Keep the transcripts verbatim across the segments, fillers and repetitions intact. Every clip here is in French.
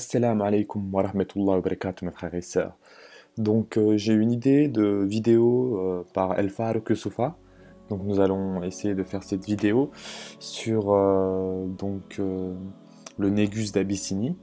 Assalamu alaikum wa rahmatullahi wa barakatuh mes frères et sœurs. Donc euh, j'ai une idée de vidéo euh, par El Farouk Youssoufa. Donc nous allons essayer de faire cette vidéo sur euh, donc euh, le Négus d'Abyssinie.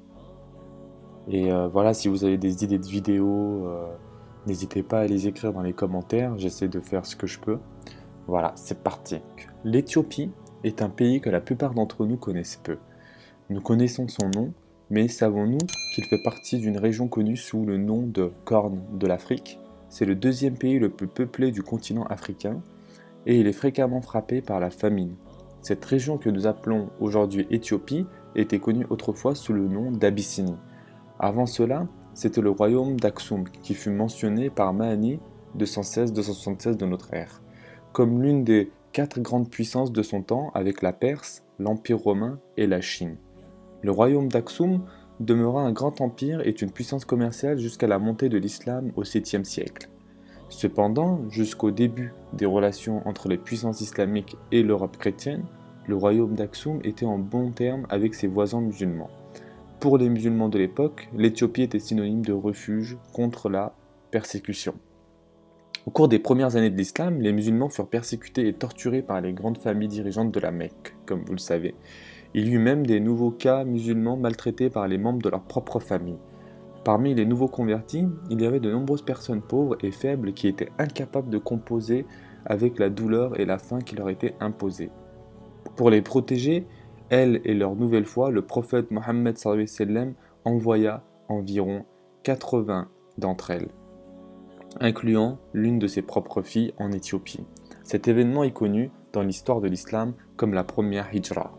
Et euh, voilà, si vous avez des idées de vidéos, euh, n'hésitez pas à les écrire dans les commentaires, j'essaie de faire ce que je peux. Voilà, c'est parti. L'Éthiopie est un pays que la plupart d'entre nous connaissent peu. Nous connaissons son nom, mais savons-nous qu'il fait partie d'une région connue sous le nom de Corne de l'Afrique? C'est le deuxième pays le plus peuplé du continent africain et il est fréquemment frappé par la famine. Cette région que nous appelons aujourd'hui Éthiopie était connue autrefois sous le nom d'Abyssinie. Avant cela, c'était le royaume d'Aksum qui fut mentionné par Mani deux cent seize à deux cent soixante-seize de notre ère, comme l'une des quatre grandes puissances de son temps avec la Perse, l'Empire romain et la Chine. Le royaume d'Aksum demeura un grand empire et une puissance commerciale jusqu'à la montée de l'islam au septième siècle. Cependant, jusqu'au début des relations entre les puissances islamiques et l'Europe chrétienne, le royaume d'Aksum était en bons termes avec ses voisins musulmans. Pour les musulmans de l'époque, l'Éthiopie était synonyme de refuge contre la persécution. Au cours des premières années de l'islam, les musulmans furent persécutés et torturés par les grandes familles dirigeantes de la Mecque, comme vous le savez. Il y eut même des nouveaux cas musulmans maltraités par les membres de leur propre famille. Parmi les nouveaux convertis, il y avait de nombreuses personnes pauvres et faibles qui étaient incapables de composer avec la douleur et la faim qui leur étaient imposées. Pour les protéger, elles et leur nouvelle foi, le prophète Mohammed sallallahu alayhi wa sallam envoya environ quatre-vingts d'entre elles, incluant l'une de ses propres filles en Éthiopie. Cet événement est connu dans l'histoire de l'islam comme la première hijra.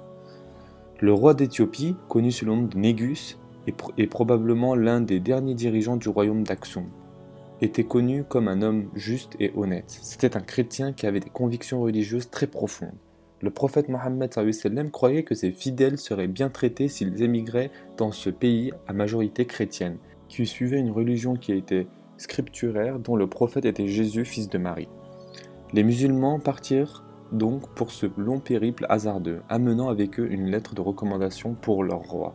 Le roi d'Éthiopie, connu sous le nom de Négus, est, pr est probablement l'un des derniers dirigeants du royaume d'Aksum. Était connu comme un homme juste et honnête. C'était un chrétien qui avait des convictions religieuses très profondes. Le prophète Mohammed sallallahu alayhi wa sallam croyait que ses fidèles seraient bien traités s'ils émigraient dans ce pays à majorité chrétienne, qui suivait une religion qui était scripturaire dont le prophète était Jésus, fils de Marie. Les musulmans partirent donc pour ce long périple hasardeux, amenant avec eux une lettre de recommandation pour leur roi.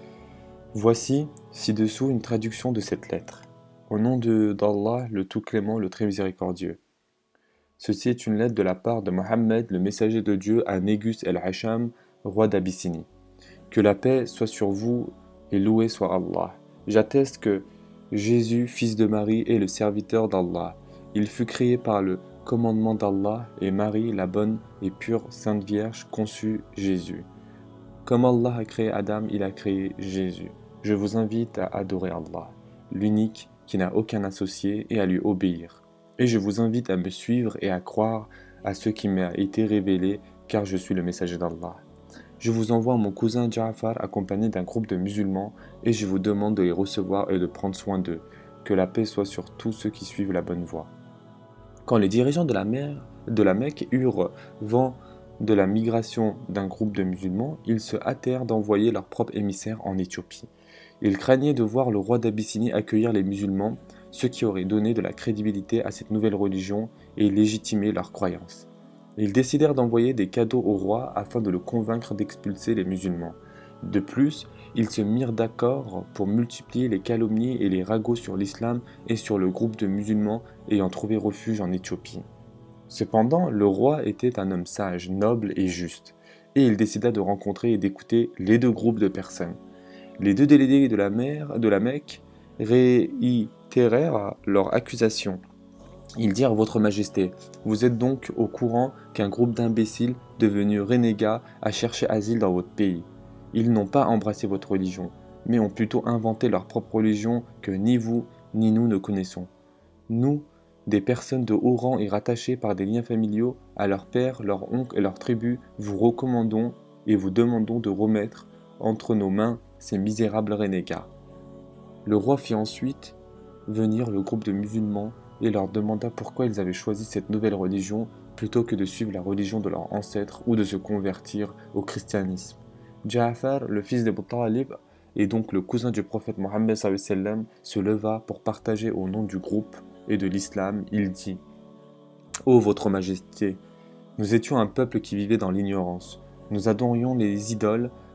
Voici ci-dessous une traduction de cette lettre. Au nom d'Allah, le tout clément, le très miséricordieux. Ceci est une lettre de la part de Mohammed, le messager de Dieu, à Négus el-Hacham, roi d'Abyssinie. Que la paix soit sur vous et loué soit Allah. J'atteste que Jésus, fils de Marie, est le serviteur d'Allah. Il fut créé par le commandement d'Allah et Marie, la bonne et pure Sainte Vierge, conçut Jésus. Comme Allah a créé Adam, il a créé Jésus. Je vous invite à adorer Allah, l'unique qui n'a aucun associé, et à lui obéir. Et je vous invite à me suivre et à croire à ce qui m'a été révélé, car je suis le messager d'Allah. Je vous envoie mon cousin Ja'far accompagné d'un groupe de musulmans, et je vous demande de les recevoir et de prendre soin d'eux. Que la paix soit sur tous ceux qui suivent la bonne voie. Quand les dirigeants de la, mer, de la Mecque eurent vent de la migration d'un groupe de musulmans, ils se hâtèrent d'envoyer leur propre émissaire en Éthiopie. Ils craignaient de voir le roi d'Abyssinie accueillir les musulmans, ce qui aurait donné de la crédibilité à cette nouvelle religion et légitimé leurs croyances. Ils décidèrent d'envoyer des cadeaux au roi afin de le convaincre d'expulser les musulmans. De plus, ils se mirent d'accord pour multiplier les calomnies et les ragots sur l'islam et sur le groupe de musulmans ayant trouvé refuge en Éthiopie. Cependant, le roi était un homme sage, noble et juste, et il décida de rencontrer et d'écouter les deux groupes de personnes. Les deux délégués de la, mer, de la Mecque réitérèrent leur accusation. Ils dirent: Votre Majesté, vous êtes donc au courant qu'un groupe d'imbéciles devenus renégats a cherché asile dans votre pays. Ils n'ont pas embrassé votre religion, mais ont plutôt inventé leur propre religion que ni vous ni nous ne connaissons. Nous, des personnes de haut rang et rattachées par des liens familiaux à leurs pères, leurs oncles et leurs tribus, vous recommandons et vous demandons de remettre entre nos mains ces misérables renégats. Le roi fit ensuite venir le groupe de musulmans et leur demanda pourquoi ils avaient choisi cette nouvelle religion plutôt que de suivre la religion de leurs ancêtres ou de se convertir au christianisme. Ja'far, le fils d'Abu Talib, et donc le cousin du prophète Mohammed sallallahu alayhi wa sallam, se leva pour partager au nom du groupe et de l'islam. Il dit: Ô votre majesté, nous étions un peuple qui vivait dans l'ignorance. Nous adorions les idoles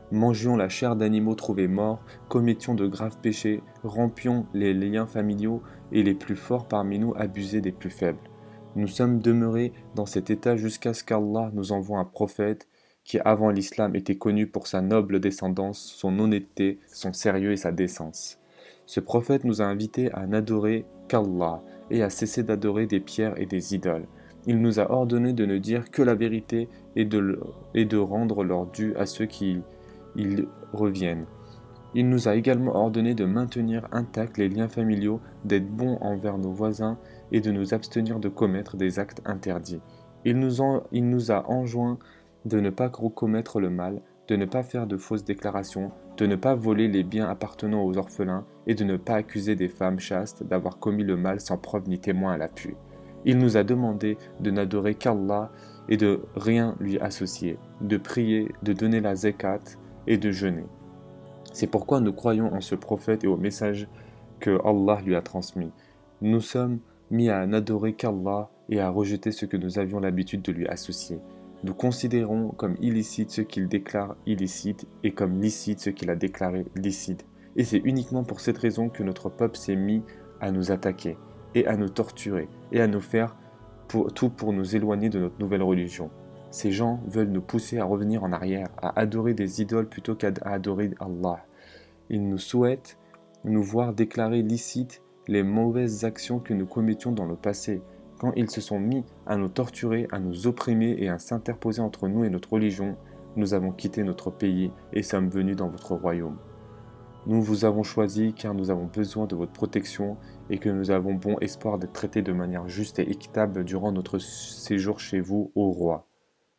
mangions la chair d'animaux trouvés morts, commettions de graves péchés, rompions les liens familiaux et les plus forts parmi nous abusaient des plus faibles. Nous sommes demeurés dans cet état jusqu'à ce qu'Allah nous envoie un prophète qui avant l'islam était connu pour sa noble descendance, son honnêteté, son sérieux et sa décence. Ce prophète nous a invités à n'adorer qu'Allah et à cesser d'adorer des pierres et des idoles. Il nous a ordonné de ne dire que la vérité et de, et de rendre leur dû à ceux qui ils reviennent. Il nous a également ordonné de maintenir intacts les liens familiaux, d'être bons envers nos voisins et de nous abstenir de commettre des actes interdits. Il nous, en, il nous a enjoint de ne pas commettre le mal, de ne pas faire de fausses déclarations, de ne pas voler les biens appartenant aux orphelins et de ne pas accuser des femmes chastes d'avoir commis le mal sans preuve ni témoin à l'appui. Il nous a demandé de n'adorer qu'Allah et de rien lui associer, de prier, de donner la zakat et de jeûner. C'est pourquoi nous croyons en ce prophète et au message que Allah lui a transmis. Nous sommes mis à n'adorer qu'Allah et à rejeter ce que nous avions l'habitude de lui associer. Nous considérons comme illicite ce qu'il déclare illicite et comme licite ce qu'il a déclaré licite. Et c'est uniquement pour cette raison que notre peuple s'est mis à nous attaquer et à nous torturer et à nous faire pour, tout pour nous éloigner de notre nouvelle religion. Ces gens veulent nous pousser à revenir en arrière, à adorer des idoles plutôt qu'à adorer Allah. Ils nous souhaitent nous voir déclarer licites les mauvaises actions que nous commettions dans le passé, quand ils se sont mis à nous torturer, à nous opprimer et à s'interposer entre nous et notre religion. Nous avons quitté notre pays et sommes venus dans votre royaume. Nous vous avons choisi car nous avons besoin de votre protection et que nous avons bon espoir d'être traités de manière juste et équitable durant notre séjour chez vous, ô roi.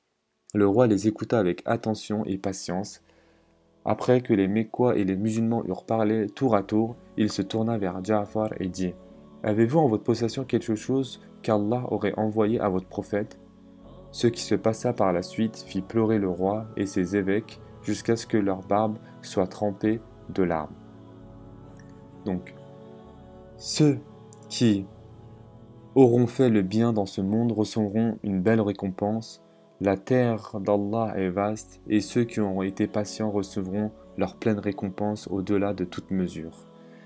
Le roi les écouta avec attention et patience. Après que les Mécois et les musulmans eurent parlé tour à tour, il se tourna vers Ja'far et dit « Avez-vous en votre possession quelque chose qu'Allah aurait envoyé à votre prophète ?» Ce qui se passa par la suite fit pleurer le roi et ses évêques jusqu'à ce que leur barbe soit trempée de larmes. Donc, ceux qui auront fait le bien dans ce monde recevront une belle récompense. La terre d'Allah est vaste, et ceux qui auront été patients recevront leur pleine récompense au-delà de toute mesure.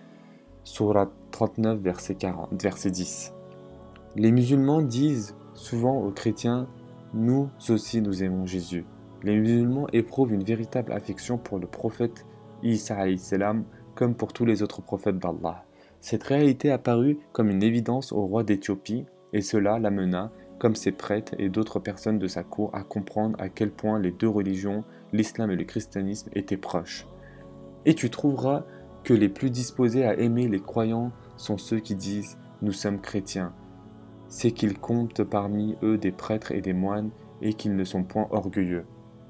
Sourate trente-neuf, verset quarante, verset dix. Les musulmans disent souvent aux chrétiens « Nous aussi nous aimons Jésus ». Les musulmans éprouvent une véritable affection pour le prophète Isa alayhi salam, comme pour tous les autres prophètes d'Allah. Cette réalité apparut comme une évidence au roi d'Éthiopie, et cela l'amena, comme ses prêtres et d'autres personnes de sa cour, à comprendre à quel point les deux religions, l'islam et le christianisme, étaient proches. Et tu trouveras que les plus disposés à aimer les croyants sont ceux qui disent « nous sommes chrétiens ». C'est qu'ils comptent parmi eux des prêtres et des moines et qu'ils ne sont point orgueilleux.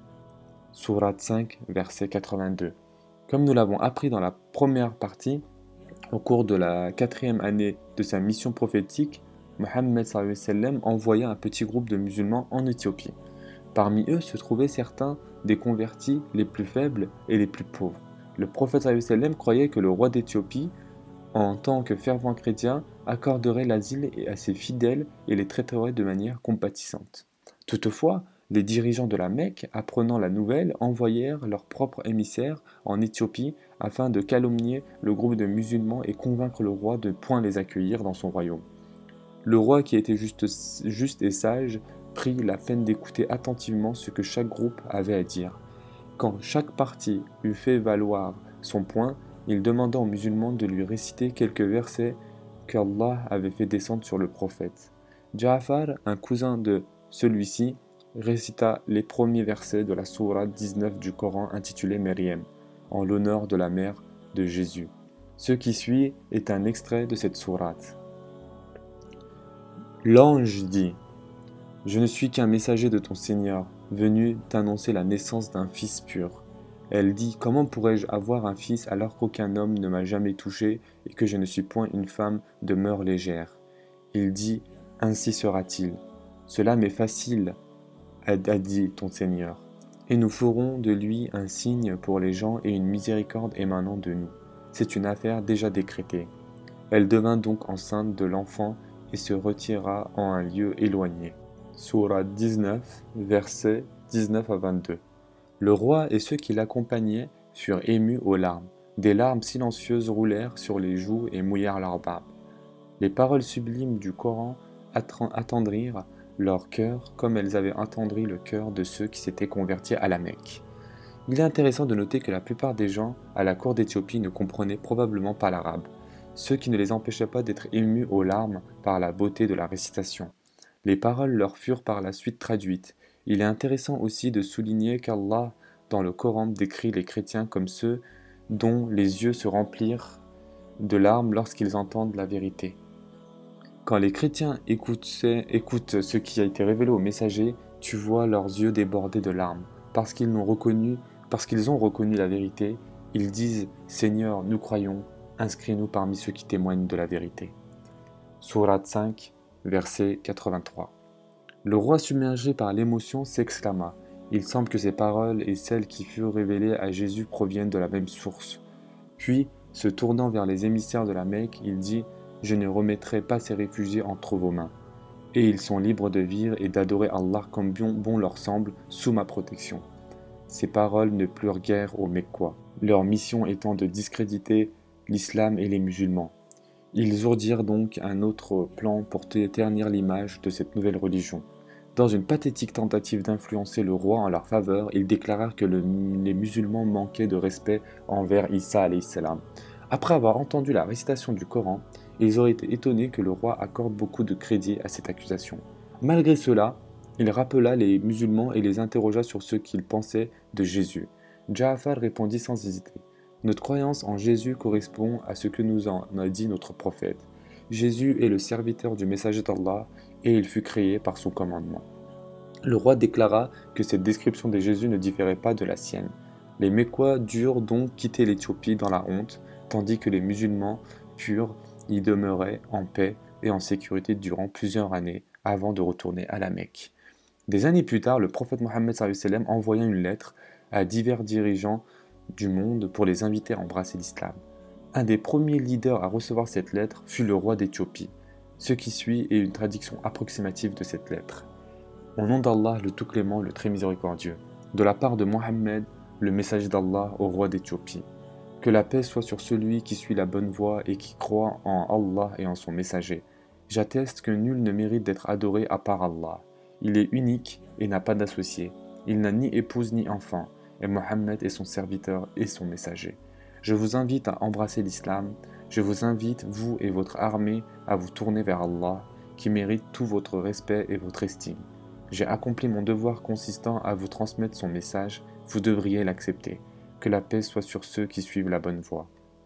Sourate cinq, verset quatre-vingt-deux. Comme nous l'avons appris dans la première partie, au cours de la quatrième année de sa mission prophétique, Mohammed sallallahu alayhi wa sallam envoya un petit groupe de musulmans en Éthiopie. Parmi eux se trouvaient certains des convertis les plus faibles et les plus pauvres. Le prophète sallallahu alayhi wa sallam croyait que le roi d'Éthiopie, en tant que fervent chrétien, accorderait l'asile à ses fidèles et les traiterait de manière compatissante. Toutefois, les dirigeants de la Mecque, apprenant la nouvelle, envoyèrent leurs propres émissaires en Éthiopie afin de calomnier le groupe de musulmans et convaincre le roi de ne point les accueillir dans son royaume. Le roi, qui était juste, juste et sage, prit la peine d'écouter attentivement ce que chaque groupe avait à dire. Quand chaque partie eut fait valoir son point, il demanda aux musulmans de lui réciter quelques versets qu'Allah avait fait descendre sur le prophète. Ja'far, un cousin de celui-ci, récita les premiers versets de la sourate dix-neuf du Coran intitulée Maryam, en l'honneur de la mère de Jésus. Ce qui suit est un extrait de cette sourate. L'ange dit « Je ne suis qu'un messager de ton Seigneur, venu t'annoncer la naissance d'un fils pur. » Elle dit « Comment pourrais-je avoir un fils alors qu'aucun homme ne m'a jamais touché et que je ne suis point une femme de mœurs légères ?» Il dit « Ainsi sera-t-il. Cela m'est facile, a dit ton Seigneur. Et nous ferons de lui un signe pour les gens et une miséricorde émanant de nous. C'est une affaire déjà décrétée. » Elle devint donc enceinte de l'enfant et se retira en un lieu éloigné. Sourate dix-neuf, versets dix-neuf à vingt-deux. Le roi et ceux qui l'accompagnaient furent émus aux larmes. Des larmes silencieuses roulèrent sur les joues et mouillèrent leurs barbes. Les paroles sublimes du Coran attendrirent leur cœur comme elles avaient attendri le cœur de ceux qui s'étaient convertis à la Mecque. Il est intéressant de noter que la plupart des gens à la cour d'Éthiopie ne comprenaient probablement pas l'arabe, ce qui ne les empêchait pas d'être émus aux larmes par la beauté de la récitation. Les paroles leur furent par la suite traduites. Il est intéressant aussi de souligner qu'Allah, dans le Coran, décrit les chrétiens comme ceux dont les yeux se remplirent de larmes lorsqu'ils entendent la vérité. Quand les chrétiens écoutent ce qui a été révélé aux messagers, tu vois leurs yeux déborder de larmes. Parce qu'ils n'ont reconnu, parce qu'ils ont reconnu la vérité, ils disent « Seigneur, nous croyons, inscris-nous parmi ceux qui témoignent de la vérité. » Sourate cinq, verset quatre-vingt-trois. Le roi submergé par l'émotion s'exclama. Il semble que ces paroles et celles qui furent révélées à Jésus proviennent de la même source. Puis, se tournant vers les émissaires de la Mecque, il dit « Je ne remettrai pas ces réfugiés entre vos mains. Et ils sont libres de vivre et d'adorer Allah comme bon leur semble, sous ma protection. » Ces paroles ne plurent guère aux Mecquois, leur mission étant de discréditer l'islam et les musulmans. Ils ourdirent donc un autre plan pour ternir l'image de cette nouvelle religion. Dans une pathétique tentative d'influencer le roi en leur faveur, ils déclarèrent que le, les musulmans manquaient de respect envers Isa alayhi salam. Après avoir entendu la récitation du Coran, ils auraient été étonnés que le roi accorde beaucoup de crédit à cette accusation. Malgré cela, il rappela les musulmans et les interrogea sur ce qu'ils pensaient de Jésus. Ja'afar répondit sans hésiter. Notre croyance en Jésus correspond à ce que nous en a dit notre prophète. Jésus est le serviteur du messager d'Allah et il fut créé par son commandement. Le roi déclara que cette description de Jésus ne différait pas de la sienne. Les Mecquois durent donc quitter l'Éthiopie dans la honte, tandis que les musulmans purs y demeuraient en paix et en sécurité durant plusieurs années avant de retourner à la Mecque. Des années plus tard, le prophète Mohammed sallallahu alayhi wa sallam envoya une lettre à divers dirigeants du monde pour les inviter à embrasser l'islam. Un des premiers leaders à recevoir cette lettre fut le roi d'Éthiopie. Ce qui suit est une traduction approximative de cette lettre. Au nom d'Allah, le tout clément, le très miséricordieux, de la part de Mohammed, le messager d'Allah au roi d'Éthiopie. Que la paix soit sur celui qui suit la bonne voie et qui croit en Allah et en son messager. J'atteste que nul ne mérite d'être adoré à part Allah. Il est unique et n'a pas d'associé. Il n'a ni épouse ni enfant, et Mohammed est son serviteur et son messager. Je vous invite à embrasser l'islam. Je vous invite, vous et votre armée, à vous tourner vers Allah, qui mérite tout votre respect et votre estime. J'ai accompli mon devoir consistant à vous transmettre son message, vous devriez l'accepter. Que la paix soit sur ceux qui suivent la bonne voie.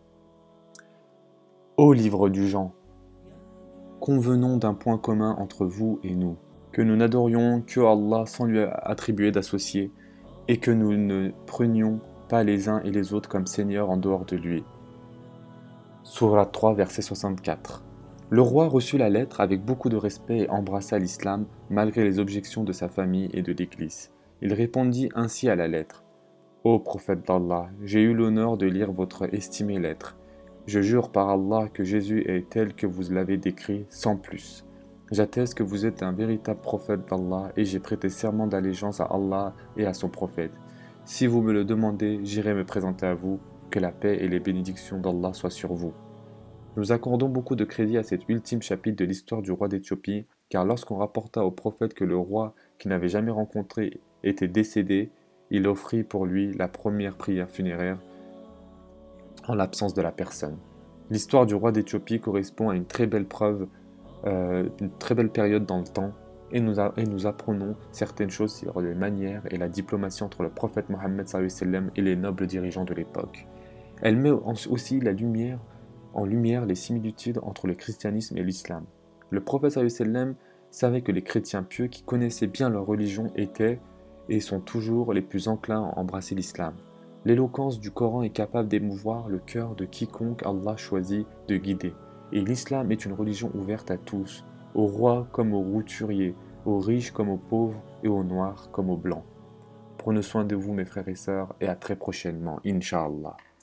Ô livre du Jean, convenons d'un point commun entre vous et nous, que nous n'adorions que Allah sans lui attribuer d'associé, et que nous ne prenions pas les uns et les autres comme seigneurs en dehors de lui. Sourate trois, verset soixante-quatre. Le roi reçut la lettre avec beaucoup de respect et embrassa l'islam malgré les objections de sa famille et de l'Église. Il répondit ainsi à la lettre. Ô prophète d'Allah, j'ai eu l'honneur de lire votre estimée lettre. Je jure par Allah que Jésus est tel que vous l'avez décrit, sans plus. J'atteste que vous êtes un véritable prophète d'Allah et j'ai prêté serment d'allégeance à Allah et à son prophète. Si vous me le demandez, j'irai me présenter à vous, que la paix et les bénédictions d'Allah soient sur vous. Nous accordons beaucoup de crédit à cet ultime chapitre de l'histoire du roi d'Éthiopie, car lorsqu'on rapporta au prophète que le roi qu'il n'avait jamais rencontré était décédé, il offrit pour lui la première prière funéraire en l'absence de la personne. L'histoire du roi d'Éthiopie correspond à une très belle preuve, euh, une très belle période dans le temps, et nous, a, et nous apprenons certaines choses sur les manières et la diplomatie entre le prophète Mohammed sallallahu alayhi wa sallam et les nobles dirigeants de l'époque. Elle met aussi la lumière, en lumière les similitudes entre le christianisme et l'islam. Le prophète sallallahu alayhi wa sallam savait que les chrétiens pieux qui connaissaient bien leur religion étaient et sont toujours les plus enclins à embrasser l'islam. L'éloquence du Coran est capable d'émouvoir le cœur de quiconque Allah choisit de guider. Et l'islam est une religion ouverte à tous, aux rois comme aux routuriers, aux riches comme aux pauvres et aux noirs comme aux blancs. Prenez soin de vous mes frères et sœurs et à très prochainement, Inch'Allah.